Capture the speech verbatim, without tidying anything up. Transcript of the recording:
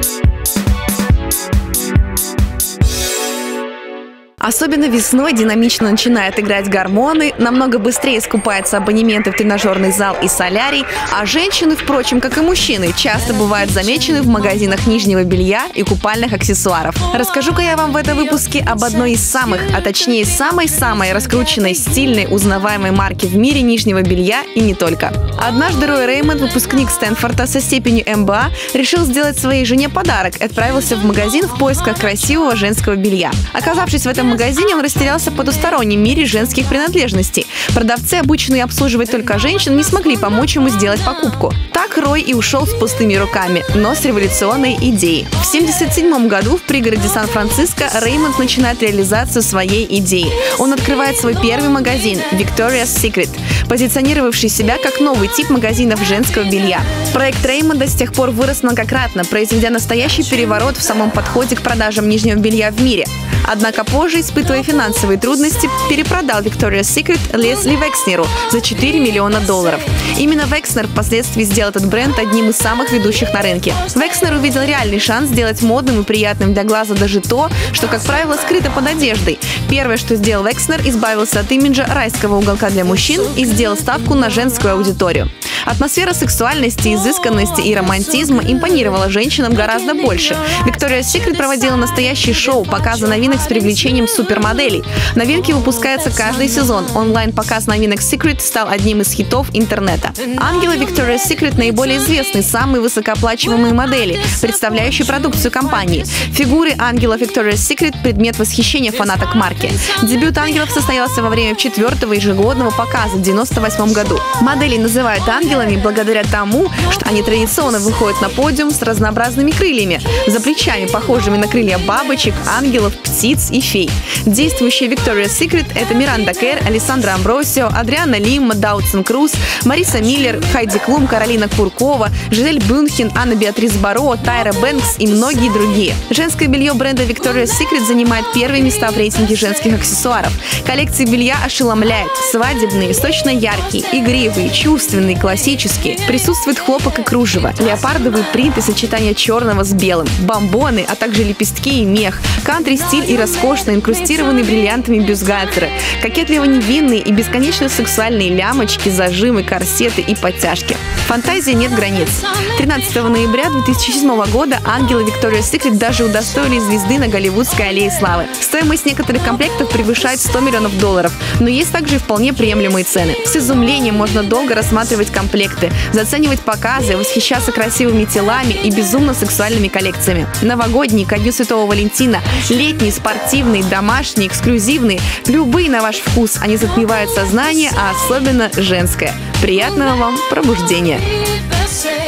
Особенно весной динамично начинают играть гормоны, намного быстрее скупаются абонементы в тренажерный зал и солярий, а женщины, впрочем, как и мужчины, часто бывают замечены в магазинах нижнего белья и купальных аксессуаров. Расскажу-ка я вам в этом выпуске об одной из самых, а точнее самой-самой раскрученной, стильной, узнаваемой марки в мире нижнего белья и не только. Однажды Рой Реймонд, выпускник Стэнфорда со степенью эм бэ а, решил сделать своей жене подарок и отправился в магазин в поисках красивого женского белья. Оказавшись в этом магазине, он растерялся в потустороннем мире женских принадлежностей. Продавцы, обученные обслуживать только женщин, не смогли помочь ему сделать покупку. Так Рой и ушел с пустыми руками, но с революционной идеей. В семьдесят седьмом году в пригороде Сан-Франциско Реймонд начинает реализацию своей идеи. Он открывает свой первый магазин Victoria's Secret, позиционировавший себя как новый тип магазинов женского белья. Проект Реймонда с тех пор вырос многократно, произведя настоящий переворот в самом подходе к продажам нижнего белья в мире. Однако позже, испытывая финансовые трудности, перепродал Victoria's Secret Лесли Векснеру за четыре миллиона долларов. Именно Векснер впоследствии сделал этот бренд одним из самых ведущих на рынке. Векснер увидел реальный шанс сделать модным и приятным для глаза даже то, что, как правило, скрыто под одеждой. Первое, что сделал Векснер, избавился от имиджа райского уголка для мужчин и сделал ставку на женскую аудиторию. Атмосфера сексуальности, изысканности и романтизма импонировала женщинам гораздо больше. Victoria's Secret проводила настоящее шоу, показы новинок с привлечением супермоделей. Новинки выпускаются каждый сезон. Онлайн-показ новинок Secret стал одним из хитов интернета. Ангелы Victoria's Secret наиболее известны, самые высокооплачиваемые модели, представляющие продукцию компании. Фигуры ангелов Victoria's Secret – предмет восхищения фанаток марки. Дебют ангелов состоялся во время четвертого ежегодного показа в девяносто восьмом году. Моделей называют ангелами благодаря тому, что они традиционно выходят на подиум с разнообразными крыльями, за плечами, похожими на крылья бабочек, ангелов, птиц и фей. Действующие Victoria's Secret – это Миранда Кэр, Алессандра Амбросио, Адриана Лима, Даутсон Круз, Мариса Миллер, Хайди Клум, Каролина Куркова, Жизель Бюнхен, Анна Беатрис Баро, Тайра Бэнкс и многие другие. Женское белье бренда Victoria's Secret занимает первые места в рейтинге женских аксессуаров. Коллекции белья ошеломляют. Свадебные, сочно яркие, игривые, чувственные, классические. Присутствует хлопок и кружево, леопардовый принт и сочетание черного с белым, бомбоны, а также лепестки и мех, кантри-стиль и роскошно инкрустированные бриллиантами бюстгальтеры, кокетливо невинные и бесконечно сексуальные лямочки, зажимы, корсеты и подтяжки. Фантазии нет границ. тринадцатого ноября две тысячи седьмого года ангелы Victoria's Secret даже удостоили звезды на Голливудской аллее славы. Стоимость некоторых комплектов превышает сто миллионов долларов, но есть также и вполне приемлемые цены. С изумлением можно долго рассматривать комплекты, заценивать показы, восхищаться красивыми телами и безумно сексуальными коллекциями. Новогодние, ко Дню Святого Валентина, летние, спортивные, домашние, эксклюзивные, любые на ваш вкус, они затмевают сознание, а особенно женское. Приятного вам пробуждения!